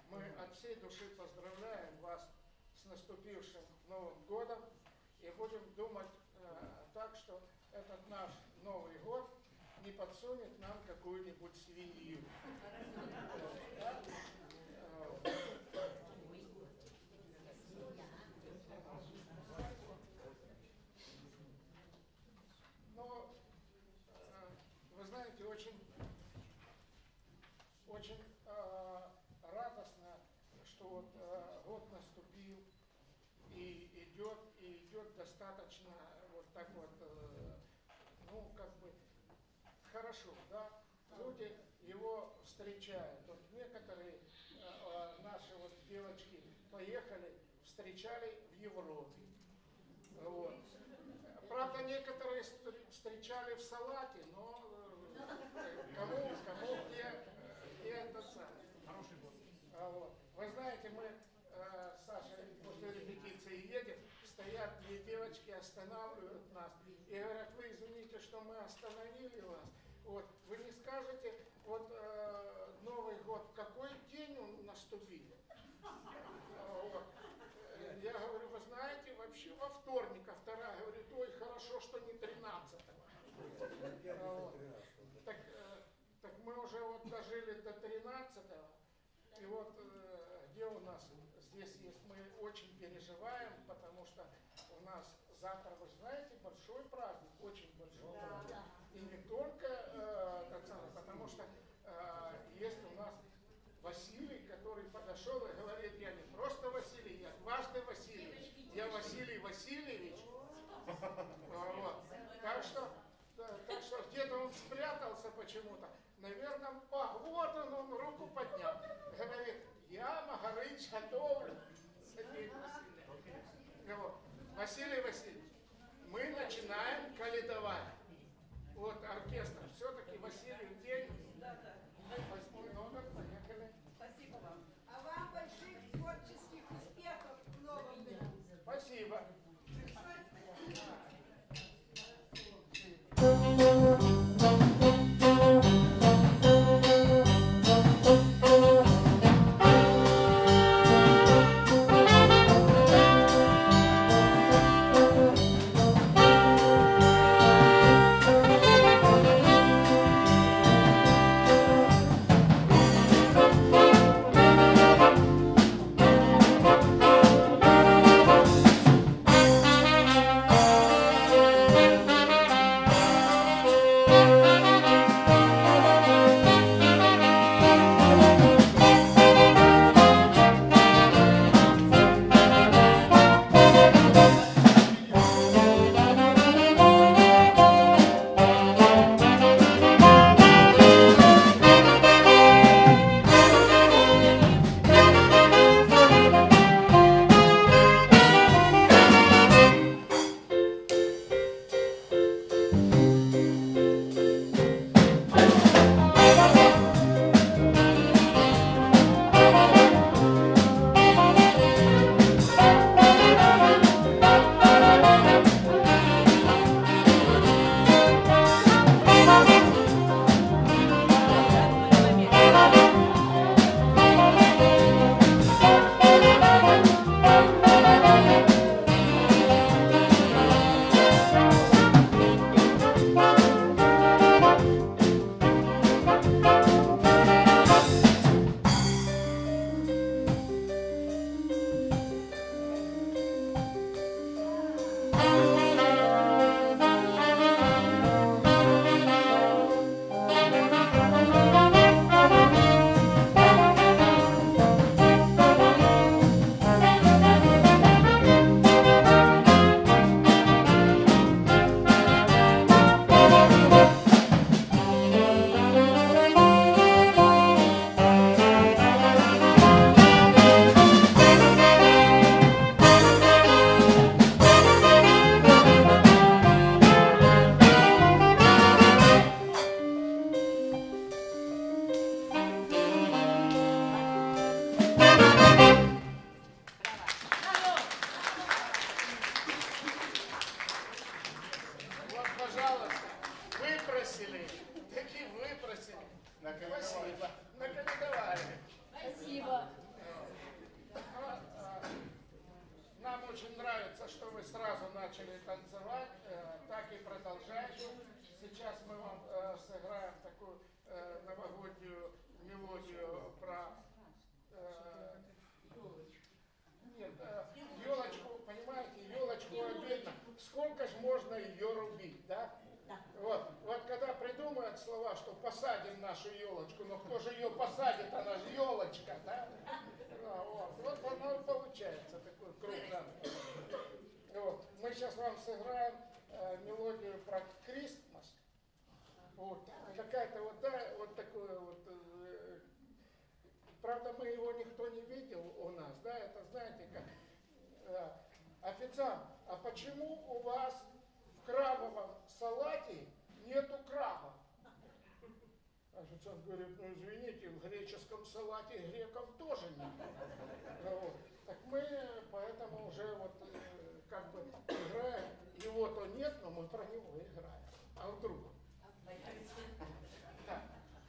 мы от всей души поздравляем вас с наступившим Новым годом и будем думать так, что этот наш Новый год не подсунет нам какую-нибудь свинью. Но вы знаете, очень радостно, что вот год наступил и идет достаточно вот так вот, ну как бы хорошо, да? Люди его встречают. Вот некоторые наши вот девочки поехали, встречали в Европе. Вот. Правда, некоторые встречали в салате, но кому где это самое. Хороший год. Вот. Вы знаете, мы с Сашей после репетиции едем, стоят две девочки, останавливают нас и говорят: вы извините, что мы остановили вас. Вот. Вы не скажете, вот Новый год, какой день он наступил? Вот. Я говорю: вы знаете, вообще во вторник, а вторая говорит: ой, хорошо, что не 13-го. Вот. Так мы уже вот дожили до 13-го, и вот где у нас здесь есть, мы очень переживаем, потому что у нас завтра, вы знаете, большой праздник, очень большой праздник. И не только потому что есть у нас Василий, который подошел и говорит: я не просто Василий, я дважды Васильевич, я Василий Васильевич. Вот. Так что где-то он спрятался почему-то. Наверное, вот он руку поднял. Говорит: я Магарыч готовлю. Василий Васильевич, мы начинаем каледовать. Вот оркестр. Все-таки Василий день. 8 номер, поехали. Спасибо вам. А вам больших творческих успехов в новом году. Спасибо. посадим нашу елочку, но кто же ее посадит, она же елочка, да? Вот оно и получается, такой круг замкнутый. Вот. Мы сейчас вам сыграем мелодию про Christmas. Вот. Какая-то вот, да, вот такое вот. Правда, мы его никто не видел у нас, да, это знаете как. Официант, а почему у вас в крабовом салате нету краба? Официант говорит, ну извините, в греческом салате греков тоже нет. Вот. Так мы поэтому уже вот как бы играем, его-то нет, но мы про него играем. А вдруг? Да.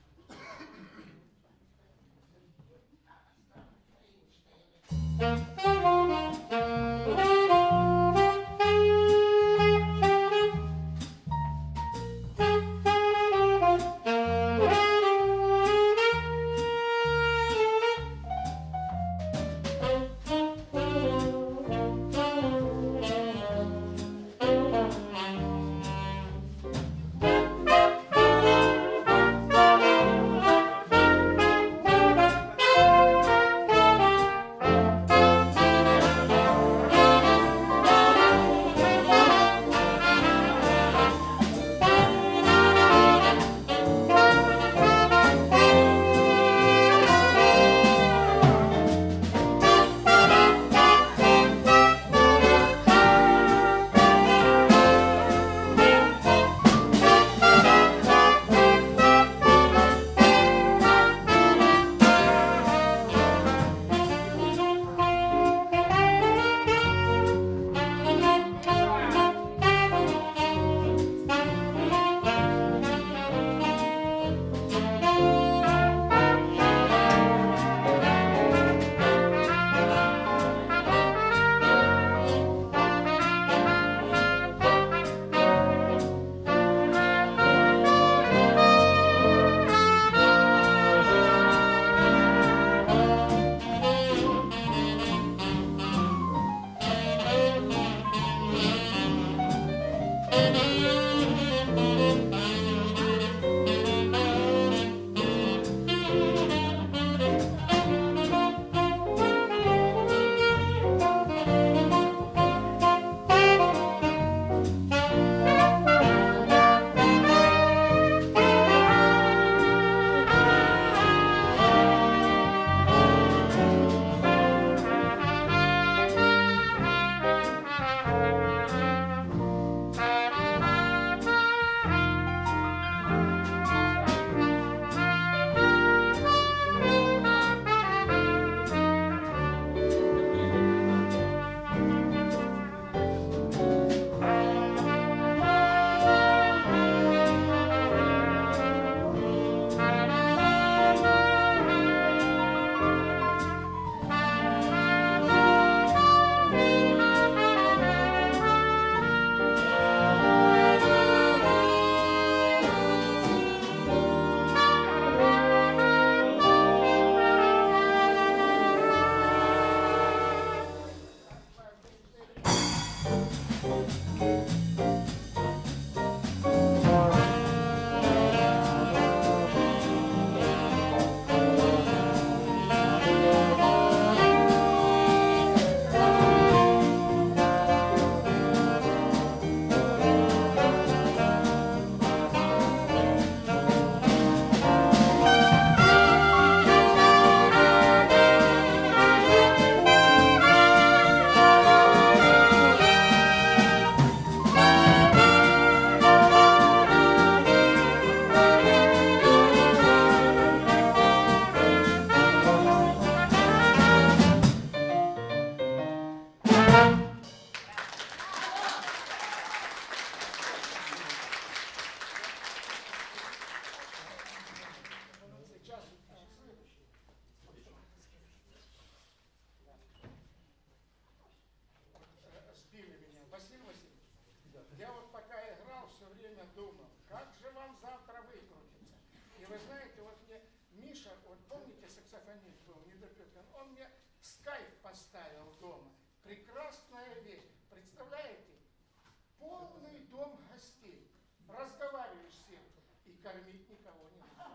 Он мне скайп поставил дома. Прекрасная вещь. Представляете? Полный дом гостей. Разговариваешь с ним. И кормить никого не надо.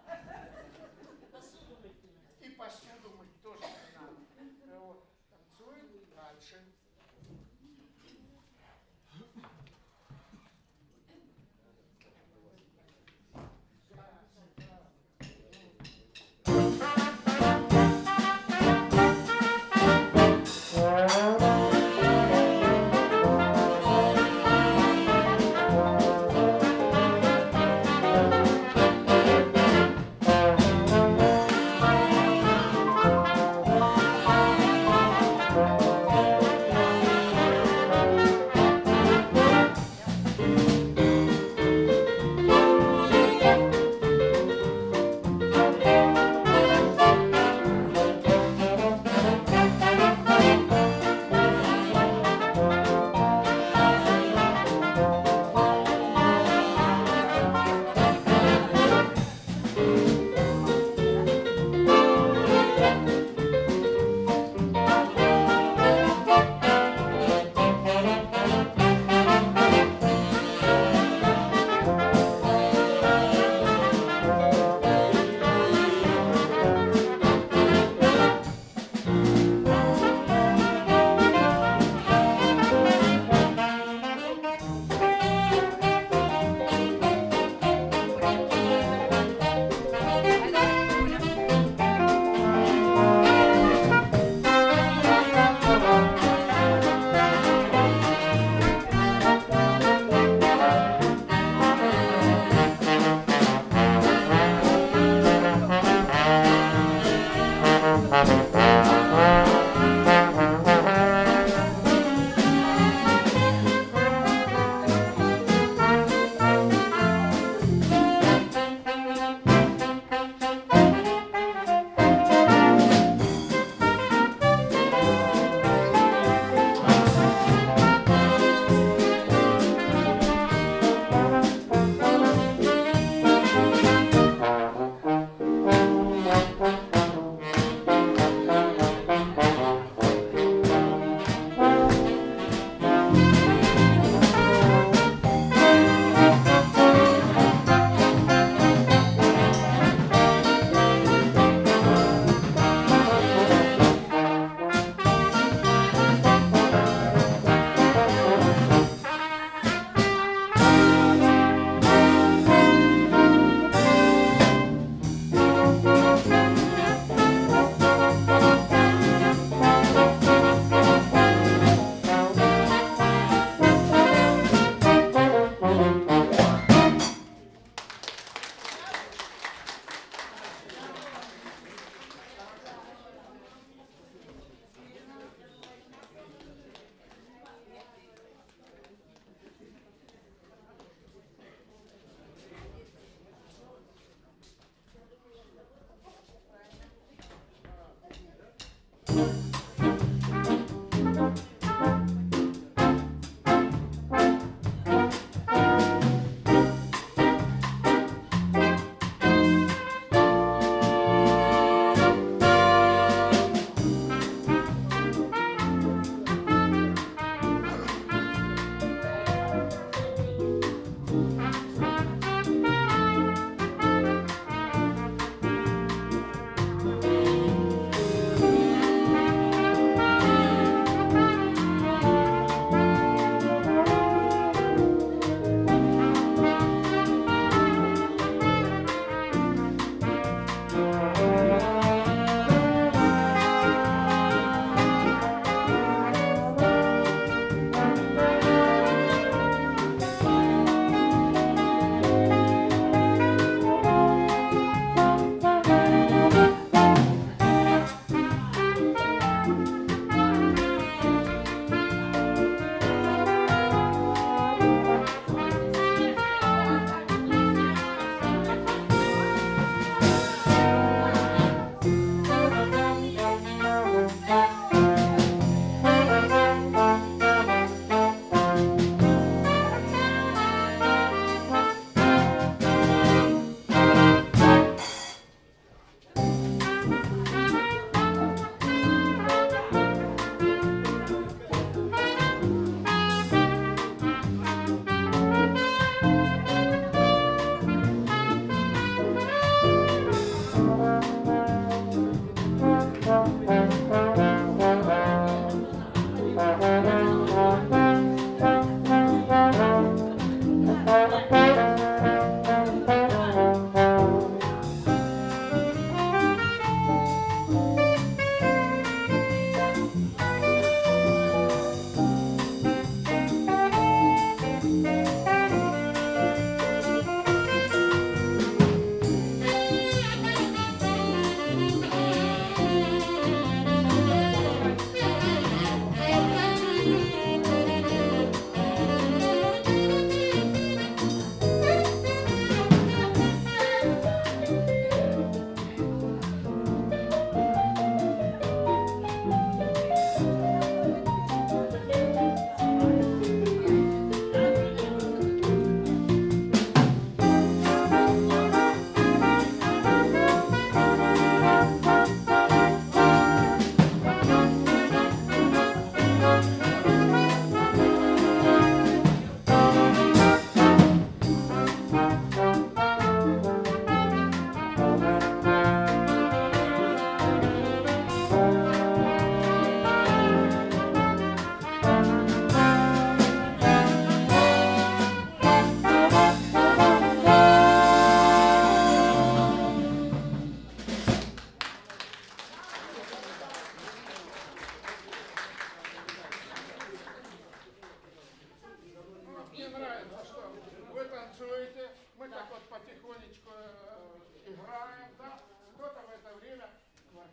И посуду мыть тоже не надо. Вот. Танцуем дальше.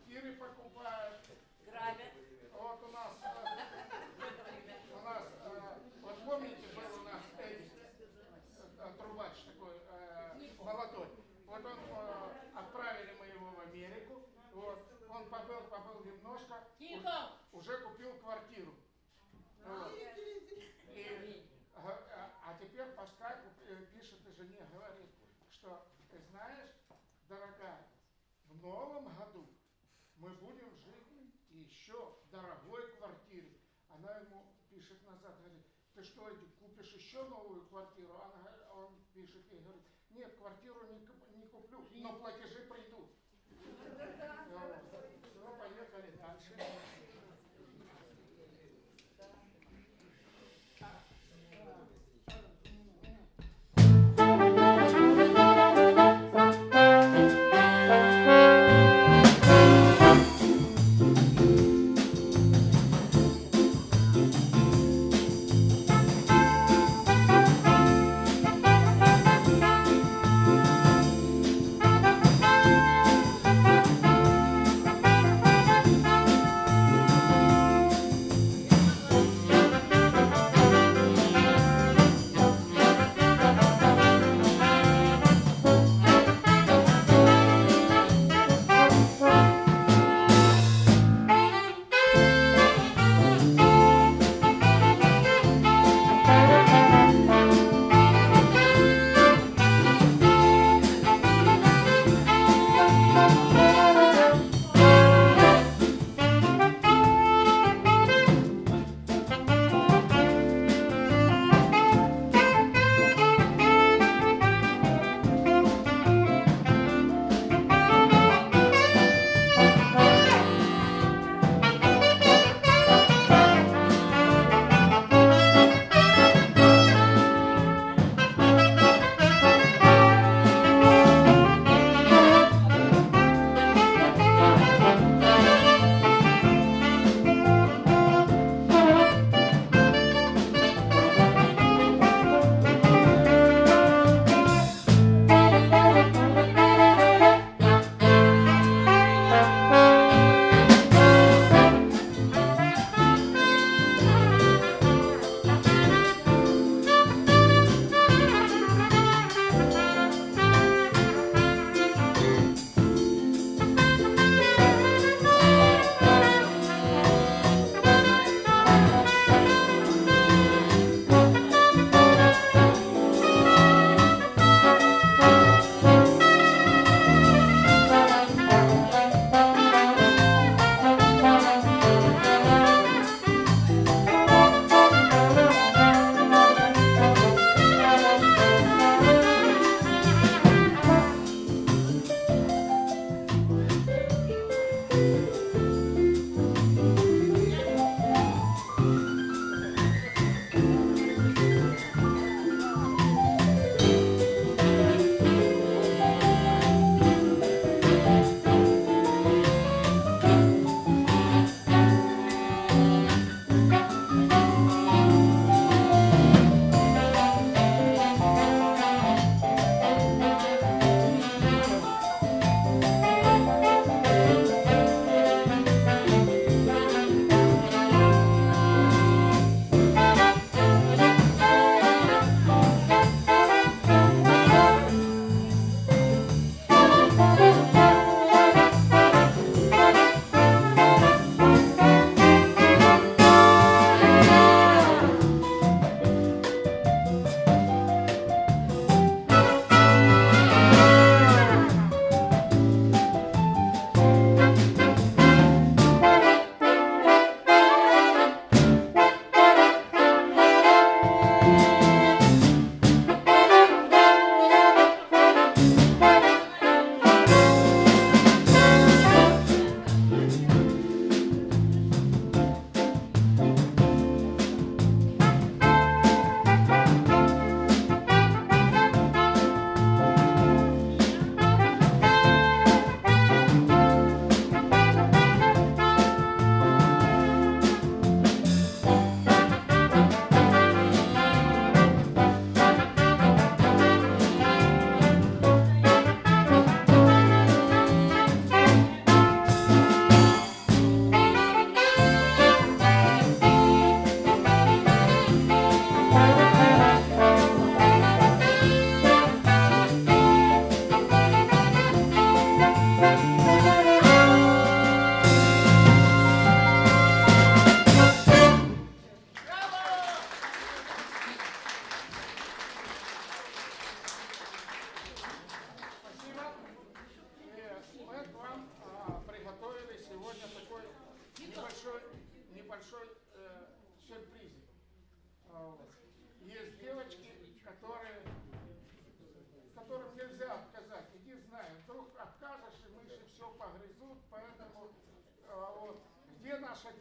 квартиры покупают. Грабят. Вот у нас, вот помните, был у нас трубач такой молодой. Вот он, отправили мы его в Америку. Вот, он побыл немножко, уже купил квартиру. Вот. А теперь по скайпу пишет и жене, говорит, что ты знаешь, дорогая, в новом году мы будем жить еще в дорогой квартире. Она ему пишет назад, говорит, ты что, купишь еще новую квартиру? Он пишет ей, говорит, нет, квартиру не куплю, но платежи придут. Все, поехали дальше.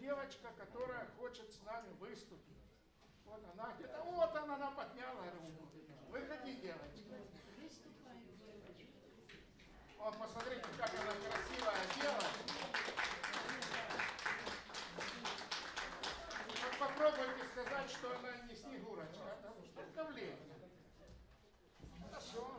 девочка, которая хочет с нами выступить. Вот она где-то, вот она подняла руку. Выходи, девочка. Вот, посмотрите, как она красиво одела. Вот попробуйте сказать, что она не Снегурочка, а только в летнем. Хорошо.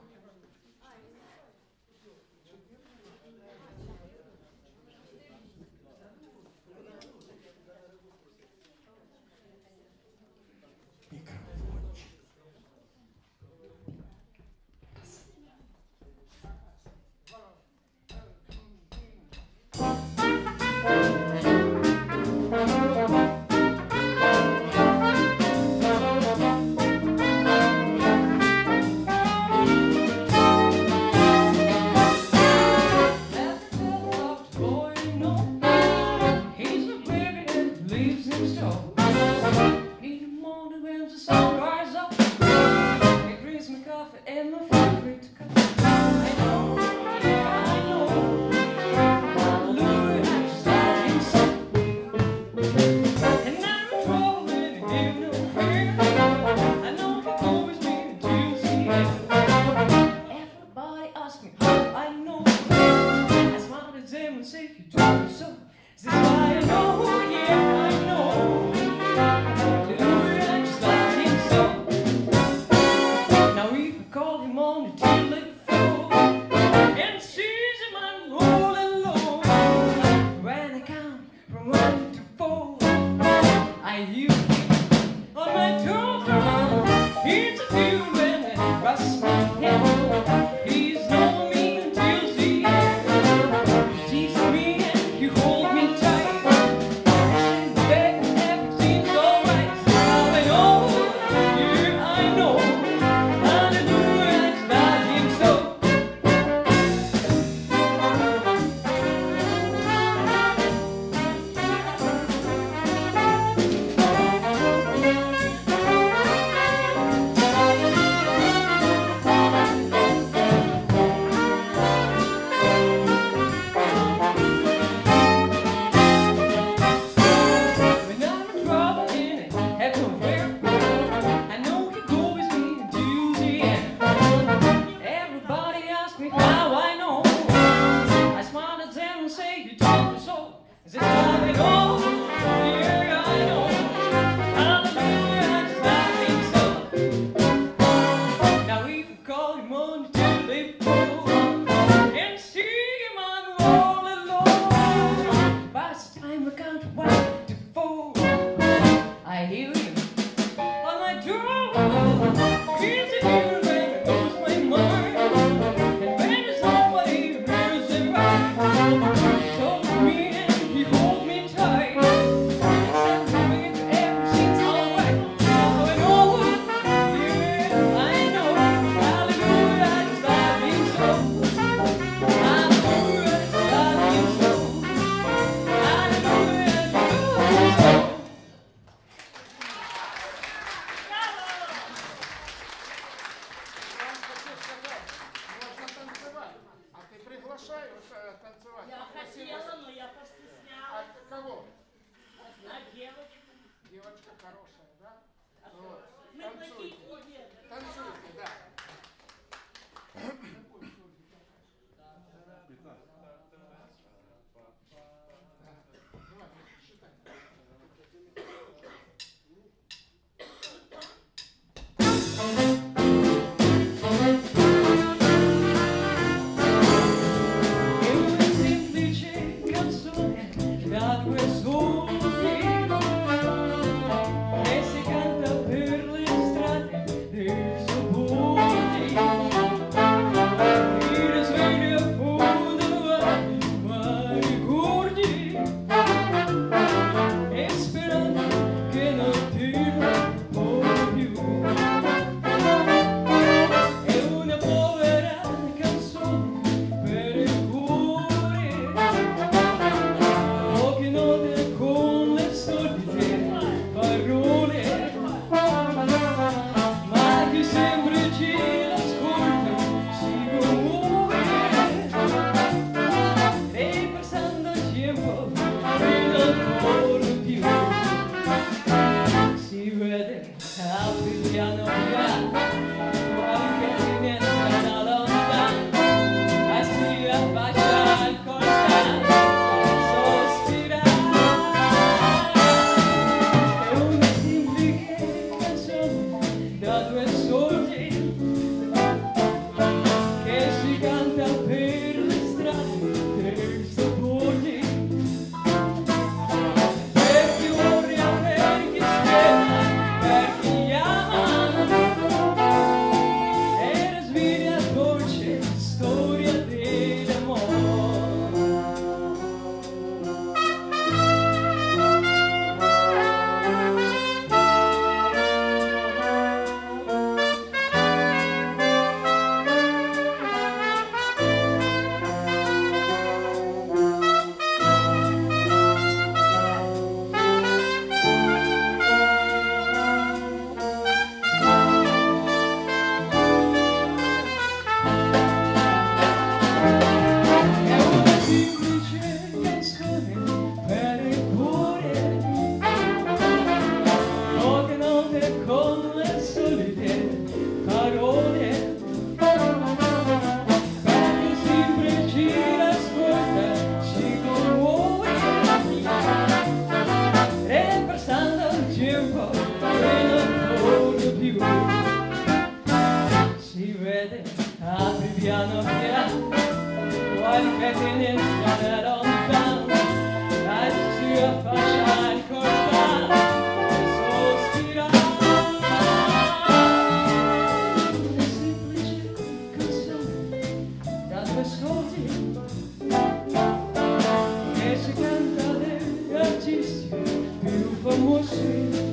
Esse cantar é artista più famosi.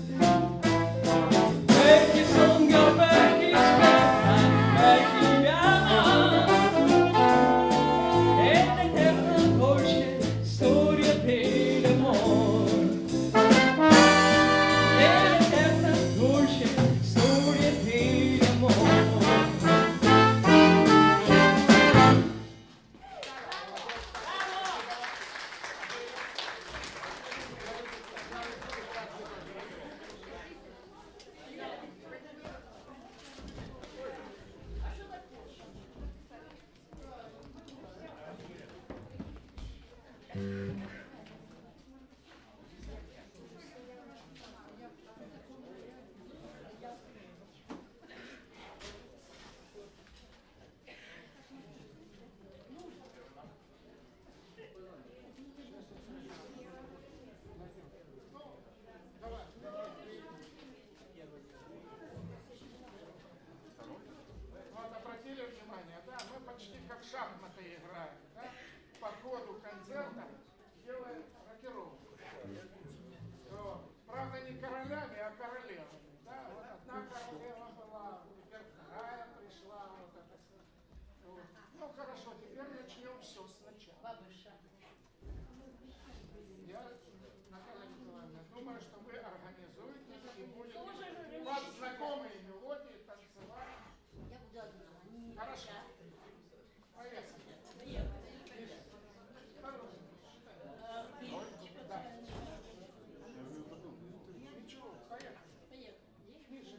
Vecchi songa, vecchi aspetta, vecchi ama. E l'eterna dolce storia per amor. E l'eterna dolce storia per amor. Вот обратили внимание, да, мы почти как в шахматы играем, да? По ходу концерта делаем рокировку. Вот. Правда, не королями, а королевами. Да? Вот одна королева была, теперь вторая пришла. Вот это всё. Вот. Ну хорошо, теперь начнем все сначала. Я, Наталья Николаевна, думаю, что вы организуете и будете под знакомые мелодии танцевать. Хорошо. Поехали. Да. Ничего, поехали. Ниже.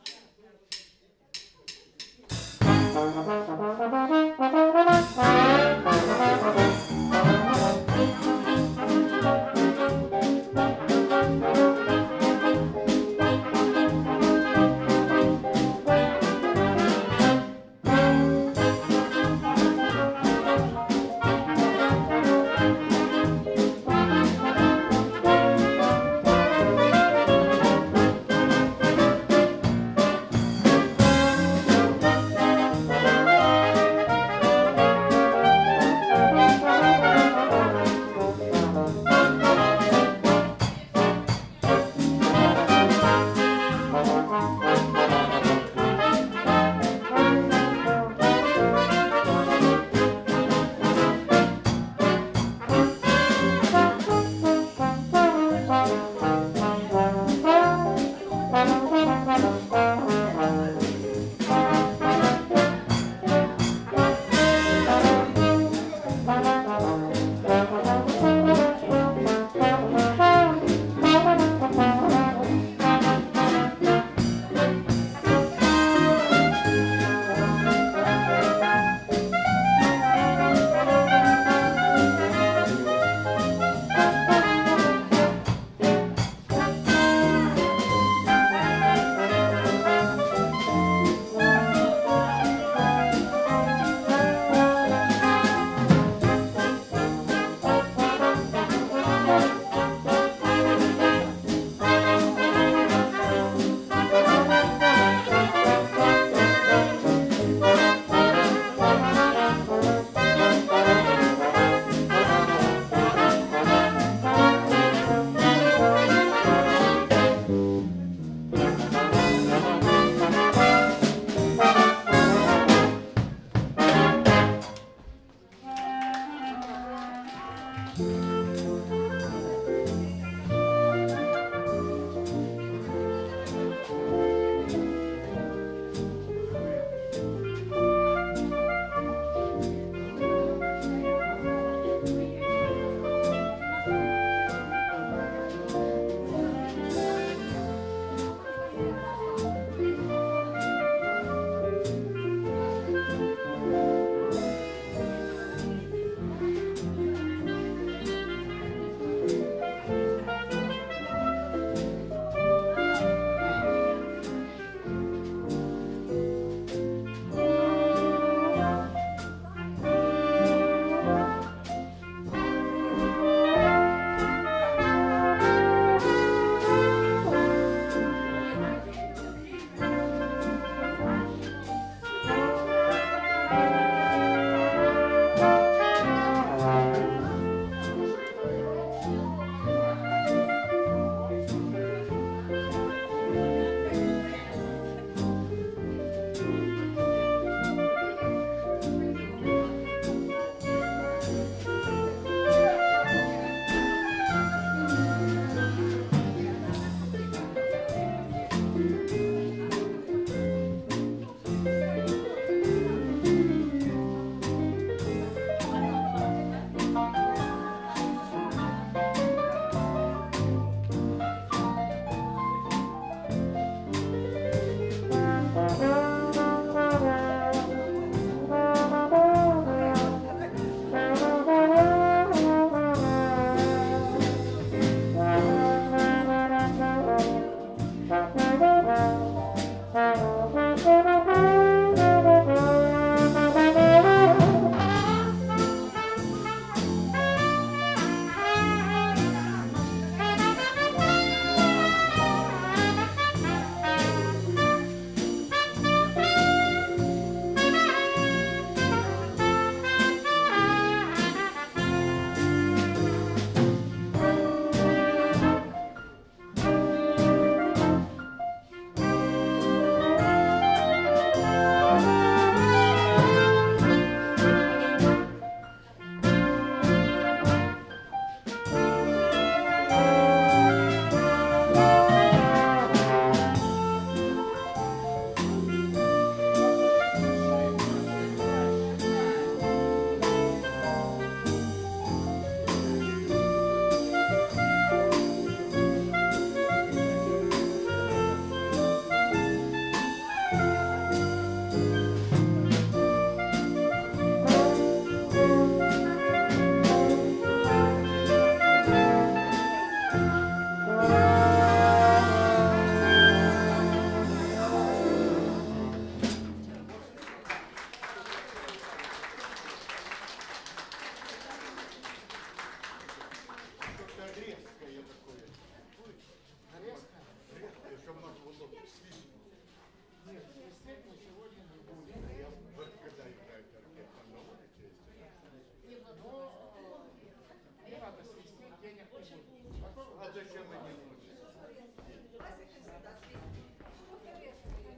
свистеть мы сегодня не будем. Вот когда играет оркестр на улице, Но не надо свистеть, денег не будет. Готовы? а зачем они нужны? Васика сюда свисти. Сколько лет тебе?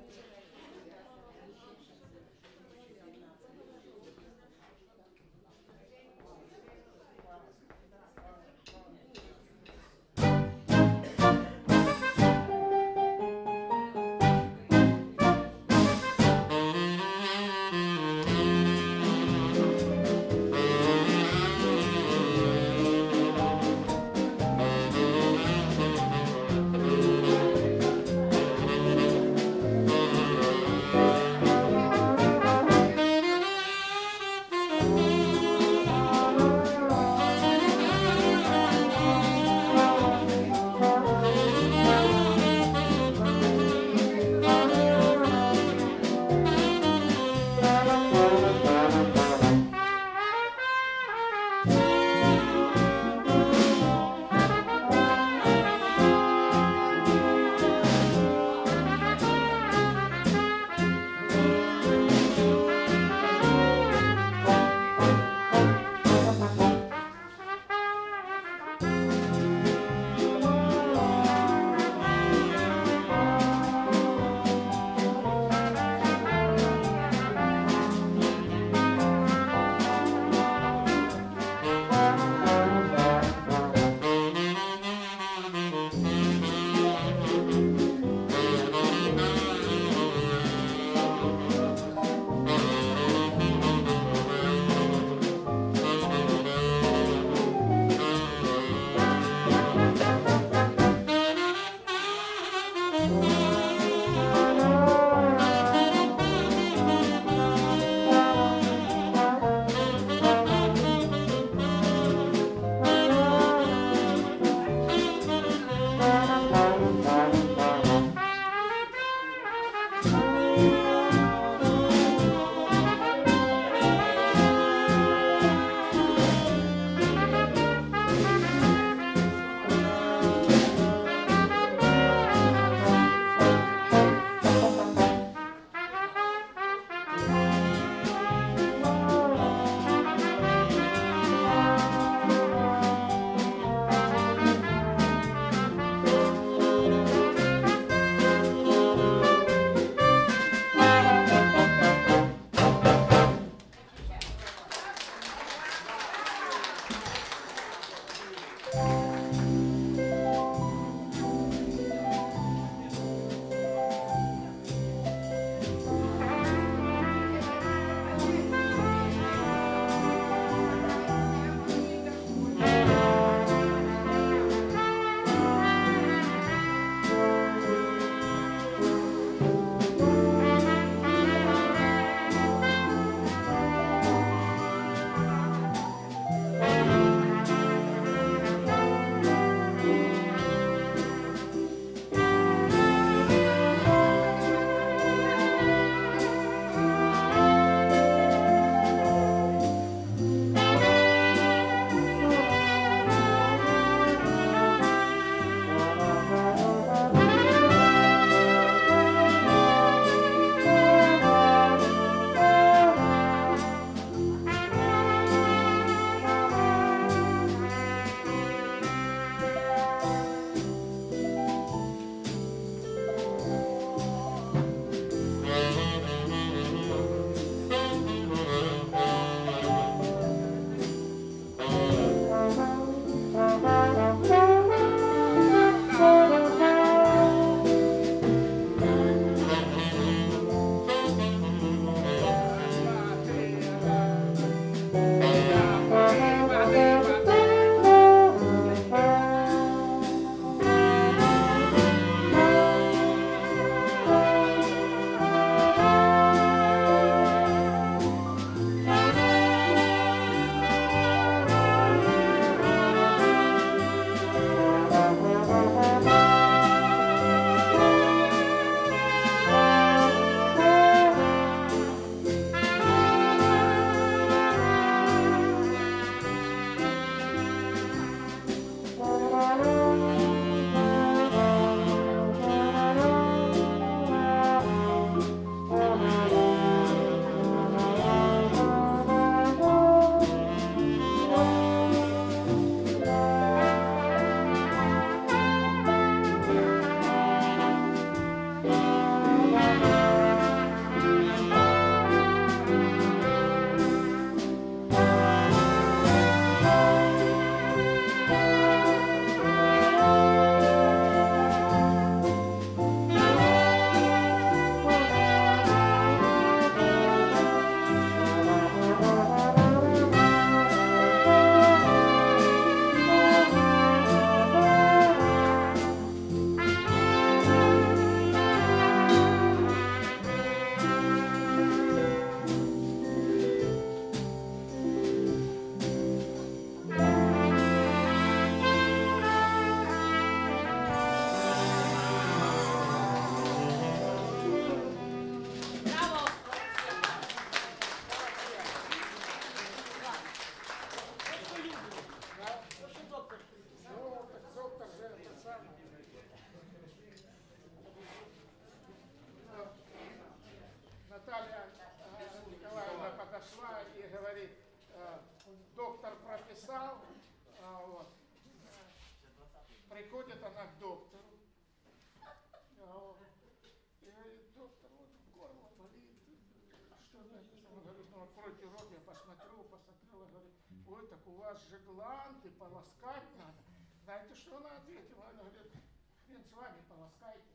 что за это? Он говорит, ну откройте рот, я посмотрел, говорит, ой, так у вас же гланды, полоскать надо. Знаете, что она ответила? Она говорит, хрен с вами, полоскайте.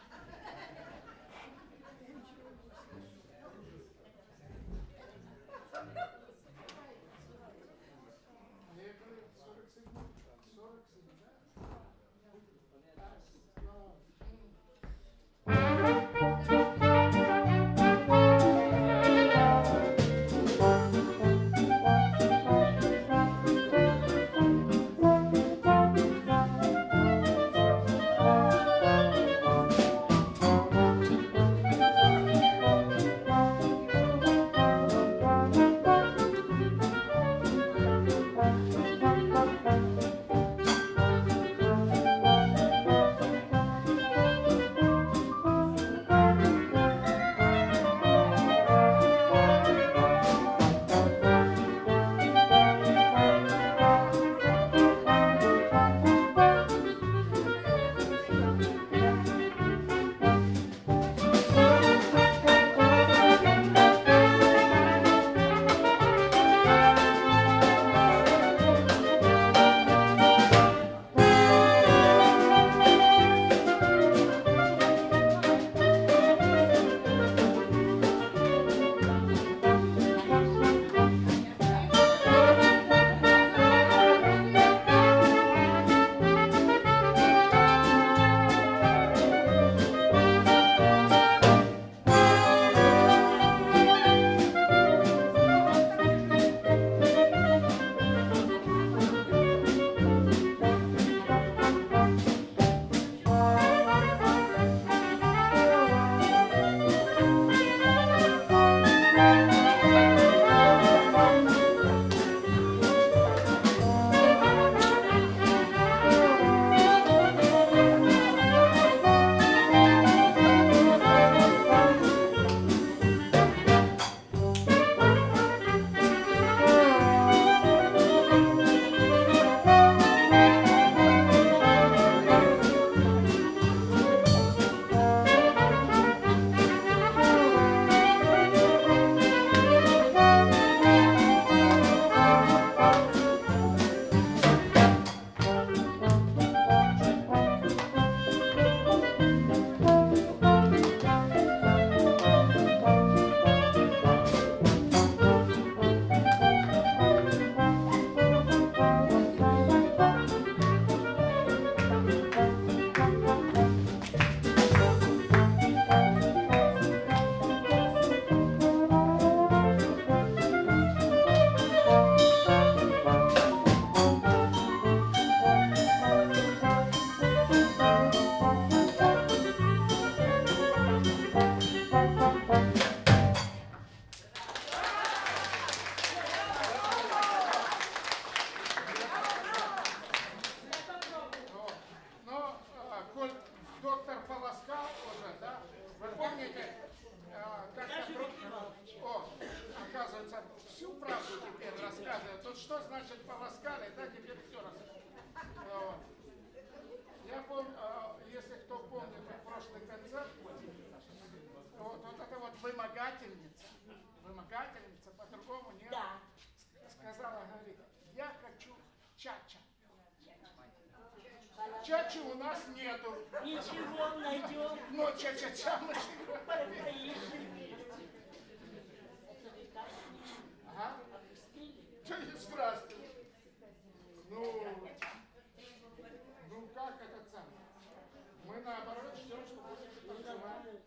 Я говорю, 47, да? Вымогательница, по-другому нет. Да. Сказала, говорит, я хочу чача. Чачи у нас нету. Ничего, найдем. Но ча-ча-ча мы Поищем. Ага. Здрасте. Ну как этот самый? Мы наоборот ждем, что будете танцевать.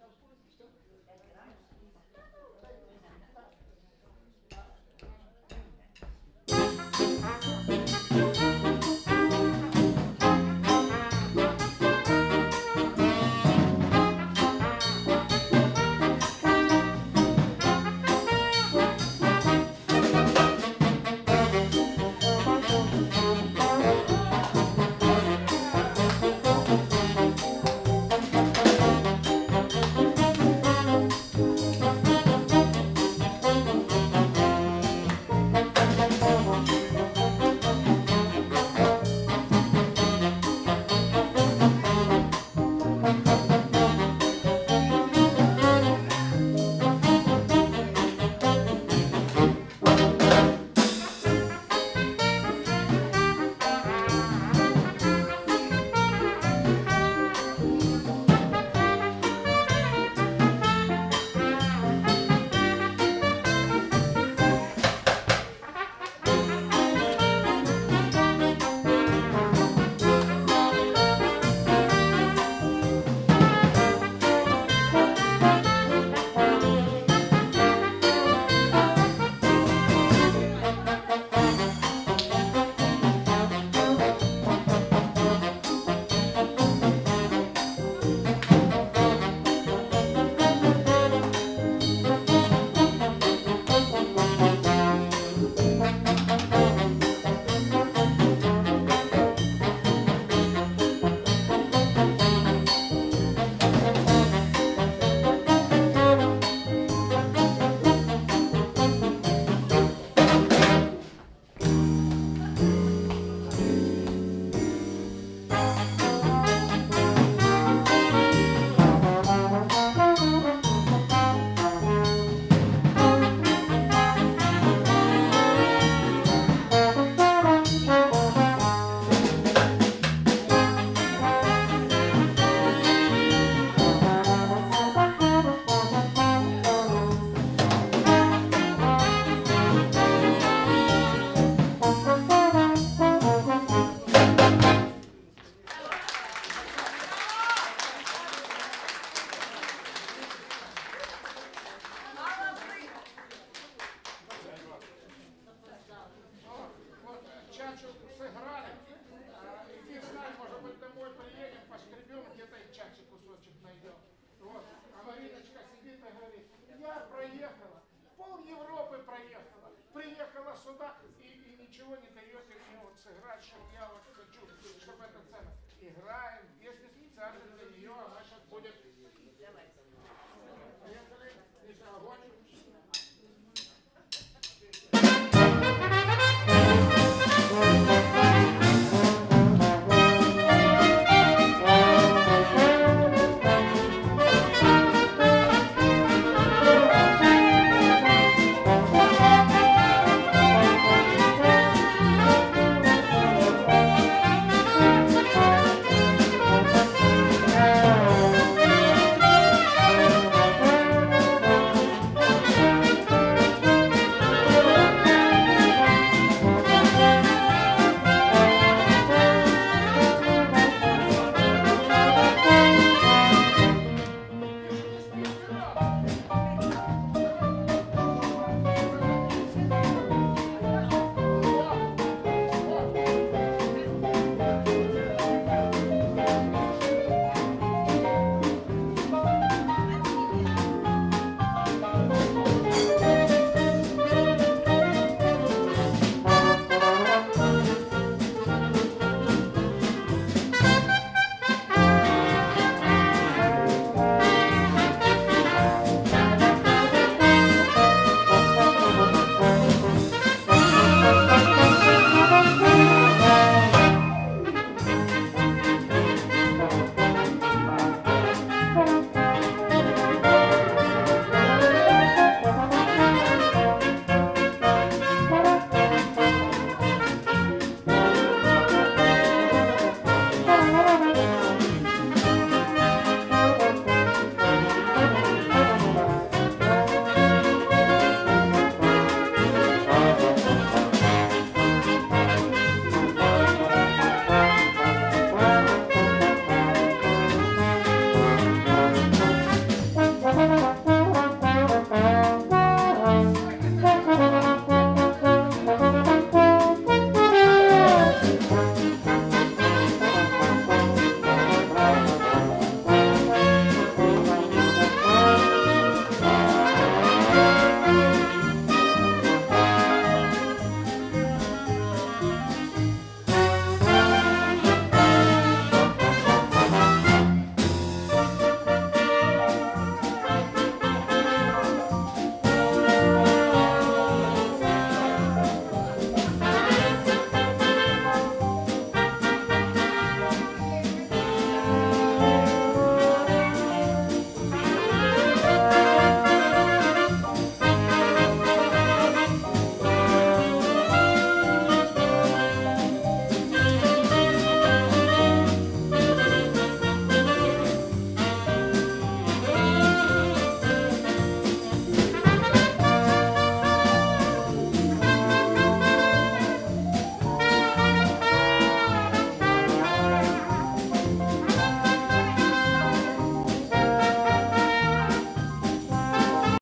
вы проехала? Приехала сюда и ничего не даете мне вот сыграть, что я вот хочу, чтобы эта цена. Игра